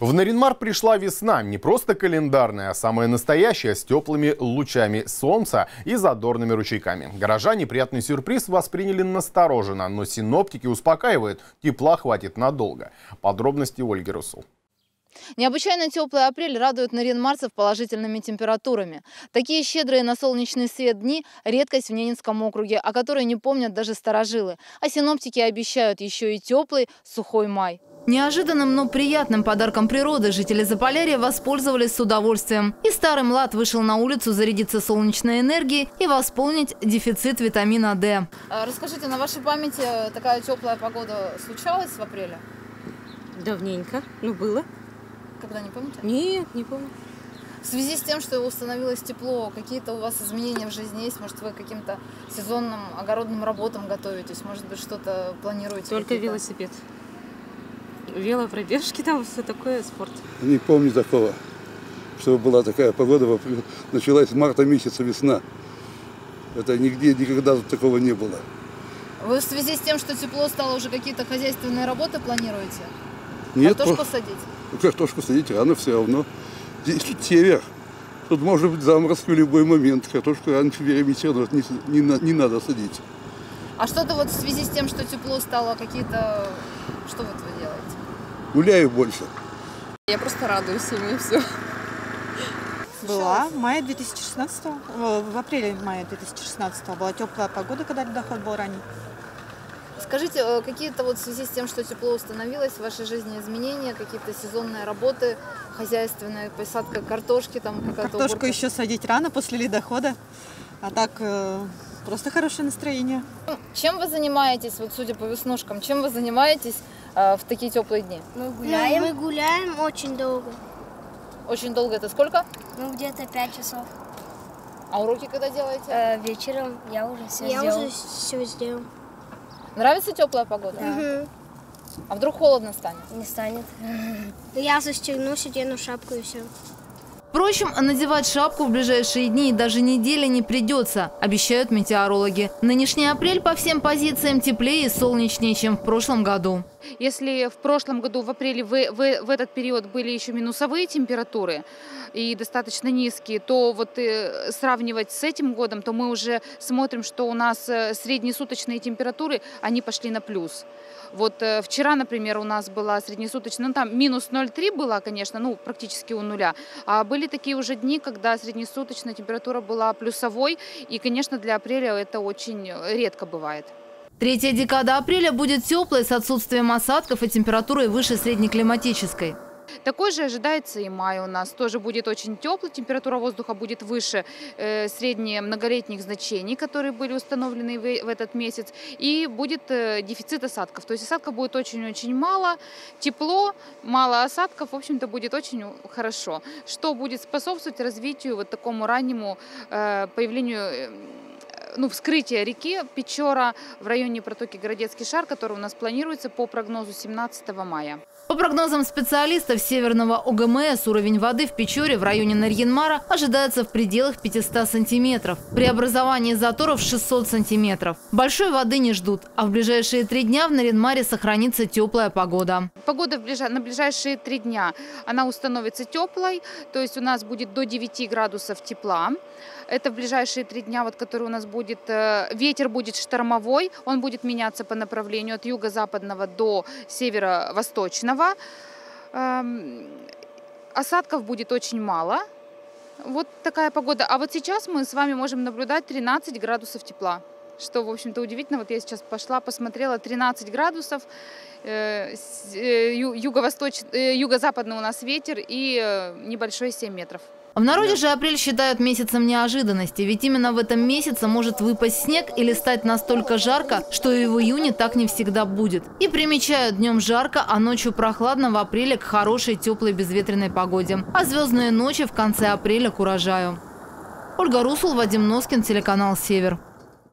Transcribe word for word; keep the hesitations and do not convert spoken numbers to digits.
В Нарьян-Мар пришла весна, не просто календарная, а самая настоящая, с теплыми лучами солнца и задорными ручейками. Горожане приятный сюрприз восприняли настороженно, но синоптики успокаивают, тепла хватит надолго. Подробности Ольги Русул. Необычайно теплый апрель радует нарьян-марцев положительными температурами. Такие щедрые на солнечный свет дни – редкость в Ненецком округе, о которой не помнят даже старожилы. А синоптики обещают еще и теплый, сухой май. Неожиданным, но приятным подарком природы жители Заполярья воспользовались с удовольствием. И старый млад вышел на улицу зарядиться солнечной энергией и восполнить дефицит витамина дэ. Расскажите, на вашей памяти такая теплая погода случалась в апреле? Давненько. Ну, было. Когда, не помните? Нет, не помню. В связи с тем, что установилось тепло, какие-то у вас изменения в жизни есть? Может, вы к каким-то сезонным огородным работам готовитесь? Может быть, что-то планируете? Только велосипед. Велопробежки, там все такое, спорт. Не помню такого, чтобы была такая погода. Началась с марта месяца весна. Это нигде никогда такого не было. Вы в связи с тем, что тепло стало, уже какие-то хозяйственные работы планируете? Нет. Картошку садить? Картошку садить рано все равно. Здесь тут север. Тут может быть заморозки в любой момент. Картошку раньше времени все равно не, не, не надо садить. А что-то вот в связи с тем, что тепло стало, какие-то... Что вот вы делаете? Гуляю больше. Я просто радуюсь им, и все. Была в мае две тысячи шестнадцатого, в апреле-мае две тысячи шестнадцатого была теплая погода, когда ледоход был ранний. Скажите, какие-то вот в связи с тем, что тепло установилось, в вашей жизни изменения, какие-то сезонные работы, хозяйственная посадка картошки? Там Картошку уборка? Еще садить рано после ледохода, а так э, просто хорошее настроение. Чем вы занимаетесь, вот судя по веснушкам, чем вы занимаетесь э, в такие теплые дни? Мы гуляем. Мы гуляем очень долго. Очень долго, это сколько? Ну, где-то пять часов. А уроки когда делаете? Э, вечером я уже все я сделал. уже все сделал. Нравится теплая погода? Да. Угу. А вдруг холодно станет? Не станет. Я застегнусь, одену шапку и все. Впрочем, надевать шапку в ближайшие дни и даже недели не придется, обещают метеорологи. Нынешний апрель по всем позициям теплее и солнечнее, чем в прошлом году. Если в прошлом году в апреле вы, вы, в этот период были еще минусовые температуры и достаточно низкие, то вот э, сравнивать с этим годом, то мы уже смотрим, что у нас э, среднесуточные температуры, они пошли на плюс. Вот э, вчера, например, у нас была среднесуточная, ну там минус ноль целых три была, конечно, ну практически у нуля. А были такие уже дни, когда среднесуточная температура была плюсовой, и, конечно, для апреля это очень редко бывает. Третья декада апреля будет теплой, с отсутствием осадков и температурой выше среднеклиматической. Такой же ожидается и май у нас. Тоже будет очень теплый, температура воздуха будет выше э, средних многолетних значений, которые были установлены в, в этот месяц. И будет э, дефицит осадков. То есть осадков будет очень-очень мало, тепло, мало осадков, в общем-то, будет очень хорошо. Что будет способствовать развитию, вот такому раннему э, появлению... Э, Ну, вскрытие реки Печора в районе протоки Городецкий Шар, который у нас планируется по прогнозу семнадцатого мая. По прогнозам специалистов Северного О Г М С, уровень воды в Печоре в районе Нарьян-Мара ожидается в пределах пятисот сантиметров. При образовании заторов шестьсот сантиметров. Большой воды не ждут, а в ближайшие три дня в Нарьян-Маре сохранится теплая погода. Погода на ближайшие три дня, она установится теплой, то есть у нас будет до девяти градусов тепла. Это в ближайшие три дня, вот, который у нас будет, ветер будет штормовой, он будет меняться по направлению от юго-западного до северо-восточного. Осадков будет очень мало. Вот такая погода. А вот сейчас мы с вами можем наблюдать тринадцать градусов тепла. Что, в общем-то, удивительно. Вот я сейчас пошла, посмотрела, тринадцать градусов, юго-восточный, юго-западный у нас ветер и небольшой семь метров. В народе же апрель считают месяцем неожиданности, ведь именно в этом месяце может выпасть снег или стать настолько жарко, что и в июне так не всегда будет. И примечают: днем жарко, а ночью прохладно в апреле к хорошей теплой безветренной погоде. А звездные ночи в конце апреля к урожаю. Ольга Русул, Вадим Носкин, телеканал «Север».